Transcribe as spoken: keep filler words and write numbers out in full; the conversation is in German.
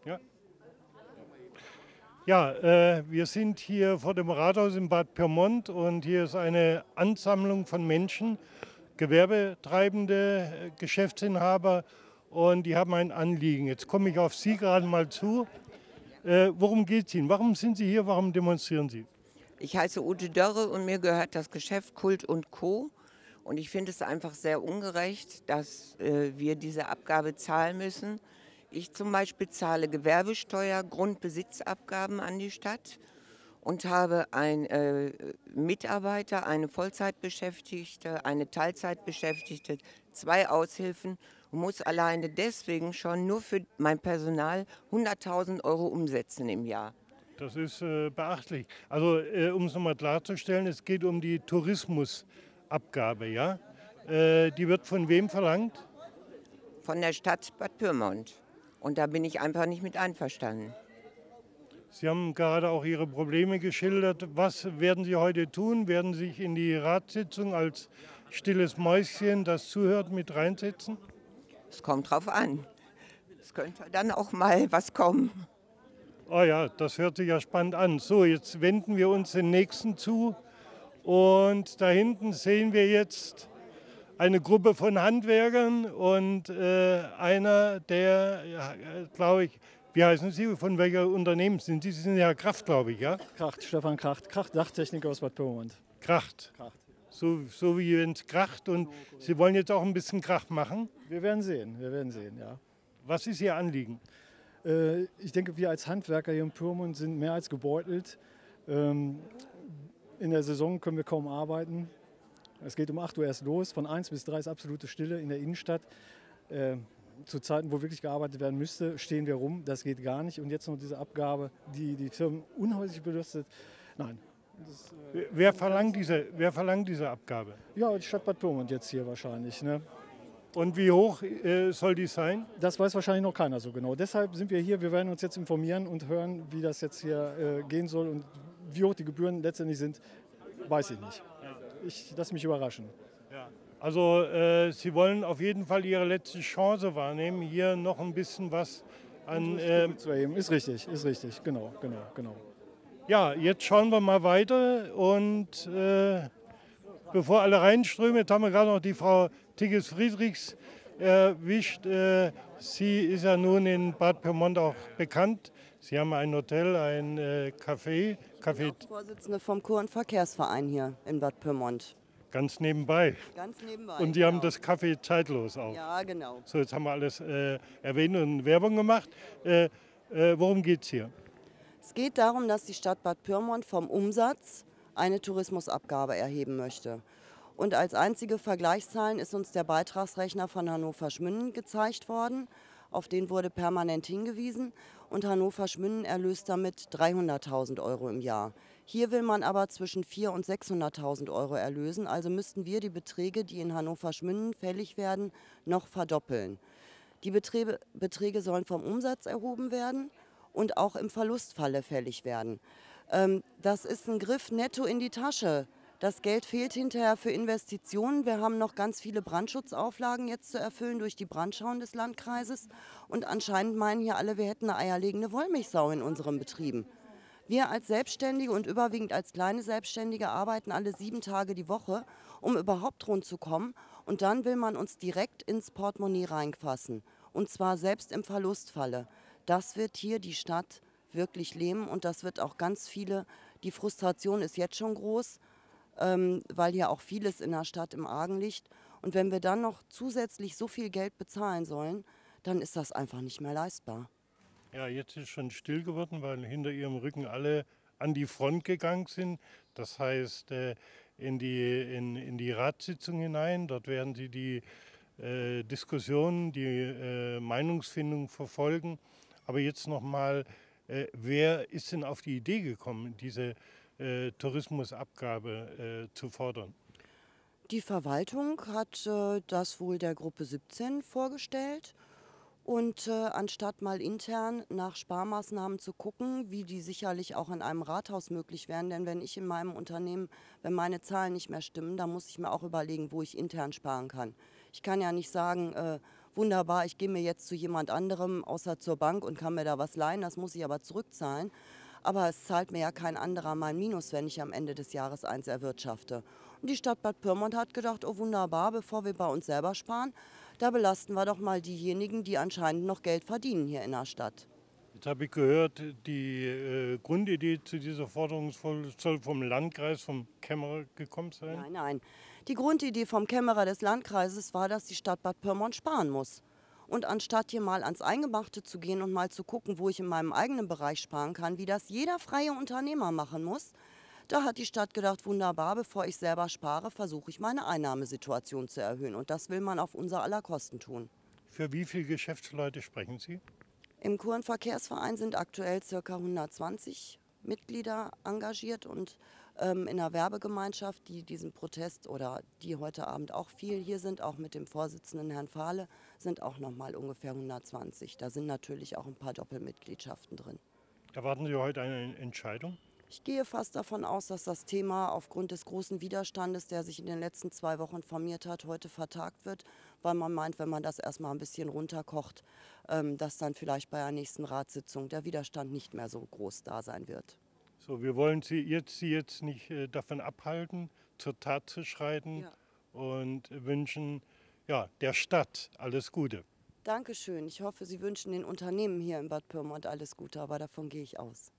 Ja, ja äh, wir sind hier vor dem Rathaus in Bad Pyrmont und hier ist eine Ansammlung von Menschen, Gewerbetreibende, äh, Geschäftsinhaber und die haben ein Anliegen. Jetzt komme ich auf Sie gerade mal zu. Äh, worum geht es Ihnen? Warum sind Sie hier? Warum demonstrieren Sie? Ich heiße Ute Dörre und mir gehört das Geschäft Kult und Co. Und ich finde es einfach sehr ungerecht, dass äh, wir diese Abgabe zahlen müssen. Ich zum Beispiel zahle Gewerbesteuer, Grundbesitzabgaben an die Stadt und habe einen äh, Mitarbeiter, eine Vollzeitbeschäftigte, eine Teilzeitbeschäftigte, zwei Aushilfen und muss alleine deswegen schon nur für mein Personal hunderttausend Euro umsetzen im Jahr. Das ist äh, beachtlich. Also äh, um es nochmal klarzustellen, es geht um die Tourismusabgabe, ja? Äh, die wird von wem verlangt? Von der Stadt Bad Pyrmont. Und da bin ich einfach nicht mit einverstanden. Sie haben gerade auch Ihre Probleme geschildert. Was werden Sie heute tun? Werden Sie sich in die Ratssitzung als stilles Mäuschen, das zuhört, mit reinsetzen? Es kommt drauf an. Es könnte dann auch mal was kommen. Oh ja, das hört sich ja spannend an. So, jetzt wenden wir uns den nächsten zu. Und da hinten sehen wir jetzt eine Gruppe von Handwerkern und äh, einer, der, ja, glaube ich, wie heißen Sie, von welcher Unternehmen sind Sie? Sie sind ja Kracht, glaube ich, ja? Kracht, Stefan Kracht, Kracht, Dachtechniker aus Bad Pyrmont. Kracht. Kracht. So, so wie wenn es kracht und Sie wollen jetzt auch ein bisschen Krach machen. Wir werden sehen, wir werden sehen, ja. Was ist Ihr Anliegen? Äh, ich denke, wir als Handwerker hier in Pyrmont sind mehr als gebeutelt. Ähm, in der Saison können wir kaum arbeiten. Es geht um acht Uhr erst los, von eins bis drei ist absolute Stille in der Innenstadt. Äh, zu Zeiten, wo wirklich gearbeitet werden müsste, stehen wir rum, das geht gar nicht. Und jetzt noch diese Abgabe, die die Firmen unhäuslich belastet. Nein. Das, äh wer, verlangt diese, wer verlangt diese Abgabe? Ja, die Stadt Bad Pyrmont jetzt hier wahrscheinlich. Ne? Und wie hoch äh, soll die sein? Das weiß wahrscheinlich noch keiner so genau. Deshalb sind wir hier, wir werden uns jetzt informieren und hören, wie das jetzt hier äh, gehen soll. Und wie hoch die Gebühren letztendlich sind, weiß ich nicht. Ich lasse mich überraschen. Ja. Also äh, Sie wollen auf jeden Fall Ihre letzte Chance wahrnehmen, hier noch ein bisschen was an... Äh, zu erheben. Ist richtig, ist richtig, genau, genau, genau. Ja, jetzt schauen wir mal weiter und äh, bevor alle reinströmen, jetzt haben wir gerade noch die Frau Tigges Friedrichs erwischt. Äh, sie ist ja nun in Bad Pyrmont auch bekannt. Sie haben ein Hotel, ein äh, Café. Café. Ich bin auch Vorsitzende vom Kur- und Verkehrsverein hier in Bad Pyrmont. Ganz nebenbei. Ganz nebenbei. Und die genau. haben das Café zeitlos auch. Ja, genau. So, jetzt haben wir alles äh, erwähnt und Werbung gemacht. Äh, äh, worum geht es hier? Es geht darum, dass die Stadt Bad Pyrmont vom Umsatz eine Tourismusabgabe erheben möchte. Und als einzige Vergleichszahlen ist uns der Beitragsrechner von Hannover Schmünden gezeigt worden. Auf den wurde permanent hingewiesen und Hannover Schmünden erlöst damit dreihunderttausend Euro im Jahr. Hier will man aber zwischen vierhunderttausend und sechshunderttausend Euro erlösen, also müssten wir die Beträge, die in Hannover Schmünden fällig werden, noch verdoppeln. Die Beträge, Beträge sollen vom Umsatz erhoben werden und auch im Verlustfalle fällig werden. Ähm, das ist ein Griff netto in die Tasche. Das Geld fehlt hinterher für Investitionen. Wir haben noch ganz viele Brandschutzauflagen jetzt zu erfüllen durch die Brandschauen des Landkreises. Und anscheinend meinen hier alle, wir hätten eine eierlegende Wollmilchsau in unseren Betrieben. Wir als Selbstständige und überwiegend als kleine Selbstständige arbeiten alle sieben Tage die Woche, um überhaupt rund zu kommen. Und dann will man uns direkt ins Portemonnaie reinfassen. Und zwar selbst im Verlustfalle. Das wird hier die Stadt wirklich lähmen und das wird auch ganz viele, die Frustration ist jetzt schon groß, ähm, weil hier auch vieles in der Stadt im Argen liegt. Und wenn wir dann noch zusätzlich so viel Geld bezahlen sollen, dann ist das einfach nicht mehr leistbar. Ja, jetzt ist schon still geworden, weil hinter Ihrem Rücken alle an die Front gegangen sind. Das heißt, äh, in, die, in, in die Ratssitzung hinein. Dort werden Sie die äh, Diskussionen, die äh, Meinungsfindung verfolgen. Aber jetzt nochmal, äh, wer ist denn auf die Idee gekommen, diese äh, Tourismusabgabe äh, zu fordern? Die Verwaltung hat äh, das wohl der Gruppe siebzehn vorgestellt. Und äh, anstatt mal intern nach Sparmaßnahmen zu gucken, wie die sicherlich auch in einem Rathaus möglich wären, denn wenn ich in meinem Unternehmen, wenn meine Zahlen nicht mehr stimmen, dann muss ich mir auch überlegen, wo ich intern sparen kann. Ich kann ja nicht sagen, äh, wunderbar, ich gehe mir jetzt zu jemand anderem außer zur Bank und kann mir da was leihen, das muss ich aber zurückzahlen. Aber es zahlt mir ja kein anderer mein Minus, wenn ich am Ende des Jahres eins erwirtschafte. Und die Stadt Bad Pyrmont hat gedacht, oh wunderbar, bevor wir bei uns selber sparen, da belasten wir doch mal diejenigen, die anscheinend noch Geld verdienen hier in der Stadt. Jetzt habe ich gehört, die äh, Grundidee zu dieser Forderung soll vom Landkreis, vom Kämmerer gekommen sein. Nein, nein. Die Grundidee vom Kämmerer des Landkreises war, dass die Stadt Bad Pyrmont sparen muss. Und anstatt hier mal ans Eingemachte zu gehen und mal zu gucken, wo ich in meinem eigenen Bereich sparen kann, wie das jeder freie Unternehmer machen muss, da hat die Stadt gedacht, wunderbar, bevor ich selber spare, versuche ich meine Einnahmesituation zu erhöhen. Und das will man auf unser aller Kosten tun. Für wie viele Geschäftsleute sprechen Sie? Im Kurvenverkehrsverein sind aktuell ca. hundertzwanzig Mitglieder engagiert und ähm, in der Werbegemeinschaft, die diesen Protest oder die heute Abend auch viel hier sind, auch mit dem Vorsitzenden Herrn Fahle, sind auch noch mal ungefähr hundertzwanzig. Da sind natürlich auch ein paar Doppelmitgliedschaften drin. Erwarten Sie heute eine Entscheidung? Ich gehe fast davon aus, dass das Thema aufgrund des großen Widerstandes, der sich in den letzten zwei Wochen formiert hat, heute vertagt wird, weil man meint, wenn man das erstmal ein bisschen runterkocht, dass dann vielleicht bei der nächsten Ratssitzung der Widerstand nicht mehr so groß da sein wird. So, wir wollen Sie jetzt, Sie jetzt nicht äh, davon abhalten, zur Tat zu schreiten, ja, und wünschen, ja, der Stadt alles Gute. Dankeschön. Ich hoffe, Sie wünschen den Unternehmen hier in Bad Pyrmont alles Gute, aber davon gehe ich aus.